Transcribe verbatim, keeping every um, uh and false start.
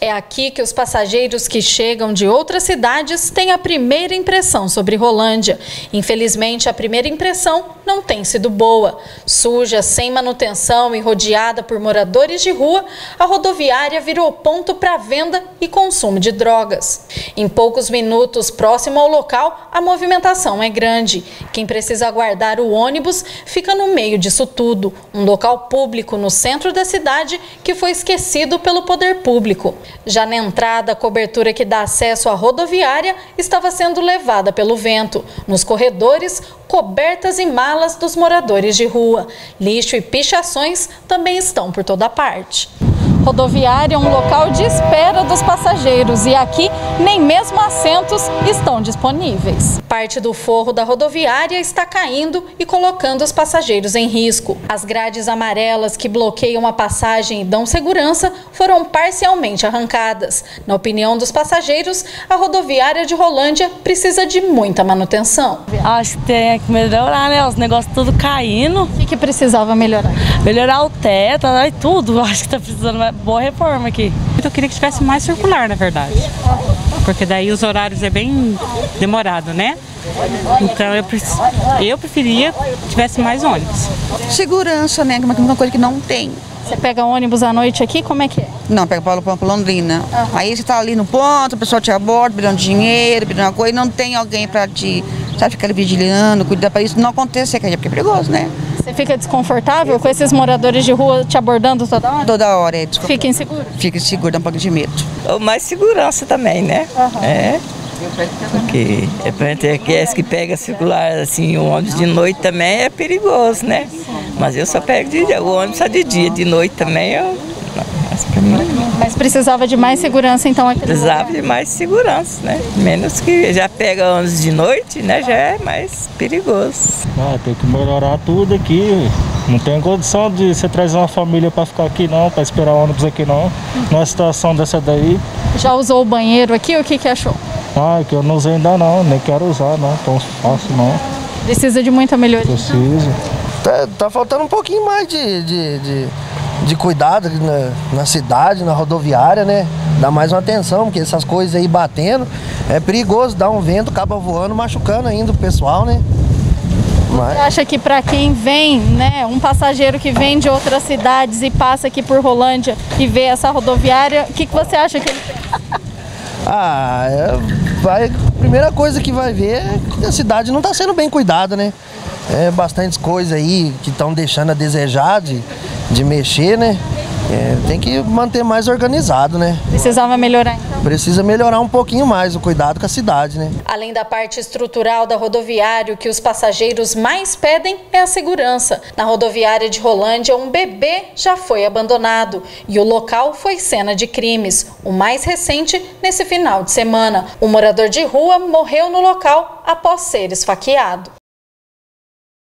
É aqui que os passageiros que chegam de outras cidades têm a primeira impressão sobre Rolândia. Infelizmente, a primeira impressão não tem sido boa. Suja, sem manutenção e rodeada por moradores de rua, a rodoviária virou ponto para venda e consumo de drogas. Em poucos minutos, próximo ao local, a movimentação é grande. Quem precisa aguardar o ônibus fica no meio disso tudo, um local público no centro da cidade que foi esquecido pelo poder público. Já na entrada, a cobertura que dá acesso à rodoviária estava sendo levada pelo vento. Nos corredores, cobertas e malas dos moradores de rua. Lixo e pichações também estão por toda parte. Rodoviária é um local de espera dos passageiros e aqui nem mesmo assentos estão disponíveis. Parte do forro da rodoviária está caindo e colocando os passageiros em risco. As grades amarelas que bloqueiam a passagem e dão segurança foram parcialmente arrancadas. Na opinião dos passageiros, a rodoviária de Rolândia precisa de muita manutenção. Acho que tem que melhorar, né? Os negócios tudo caindo. O que, que precisava melhorar? Melhorar o teto, né? E tudo. Acho que tá precisando de uma boa reforma aqui. Eu queria que tivesse mais circular, na verdade. Porque daí os horários é bem demorado, né? Então eu, eu preferia que tivesse mais ônibus. Segurança, né? Uma coisa que não tem. Você pega ônibus à noite aqui, como é que é? Não, pega para Londrina. Uhum. Aí você tá ali no ponto, o pessoal te aborda, pedindo dinheiro, pedindo uma coisa, e não tem alguém para te, sabe, ficar ali vigilando, cuidar para isso não acontecer, porque é perigoso, né? Você fica desconfortável com esses moradores de rua te abordando toda hora? Toda hora, é desconfortável. Fica inseguro? Fica inseguro, dá um pouco de medo. Ou mais segurança também, né? Uhum. É. Porque é pra gente que pega circular assim, o ônibus de noite também é perigoso, né? Mas eu só pego de dia, o ônibus só de dia, de noite também eu. Não, mas, pra mim, mas precisava de mais segurança então aqui? Precisava de mais segurança, né? Menos que já pega ônibus de noite, né? Já é mais perigoso. Ah, tem que melhorar tudo aqui. Não tem condição de você trazer uma família para ficar aqui não, para esperar o ônibus aqui não. Numa situação dessa daí. Já usou o banheiro aqui? O que que achou? Ah, que eu não usei ainda não, nem quero usar não, tão fácil não. Precisa de muita melhoria? Precisa. Tá, tá faltando um pouquinho mais de, de, de, de cuidado na, na cidade, na rodoviária, né? Dá mais uma atenção, porque essas coisas aí batendo, é perigoso, dá um vento, acaba voando, machucando ainda o pessoal, né? Mas... Você acha que para quem vem, né, um passageiro que vem de outras cidades e passa aqui por Rolândia e vê essa rodoviária, o que, que você acha que ele tem? Ah, é, vai, a primeira coisa que vai ver é que a cidade não está sendo bem cuidada, né? É bastante coisa aí que estão deixando a desejar de, de mexer, né? É, tem que manter mais organizado, né? Precisava melhorar então? Precisa melhorar um pouquinho mais o cuidado com a cidade, né? Além da parte estrutural da rodoviária, o que os passageiros mais pedem é a segurança. Na rodoviária de Rolândia, um bebê já foi abandonado e o local foi cena de crimes. O mais recente, nesse final de semana. Um morador de rua morreu no local após ser esfaqueado.